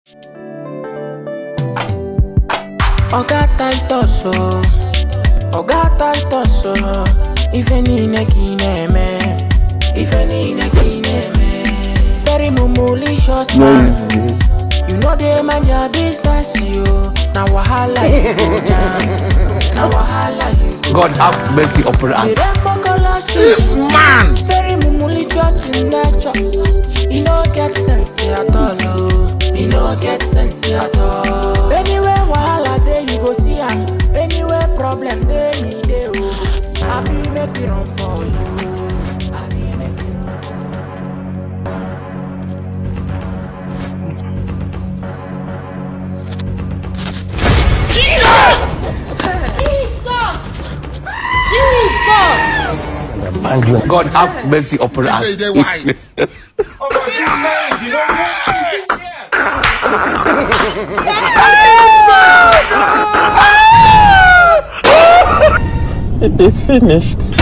Oga Taitoso, if any nekine me, very malicious man. You know they mind your business, you. Now wahala you go jam, now wahala you go. God have mercy upon us. Man, very malicious in nature. He no get sense at all, he no get sense at all. Anywhere wahala there you go see him. Anywhere problem there he dey. I be make it run for you. I be make it run for you. Jesus! God have mercy upon us. It is finished.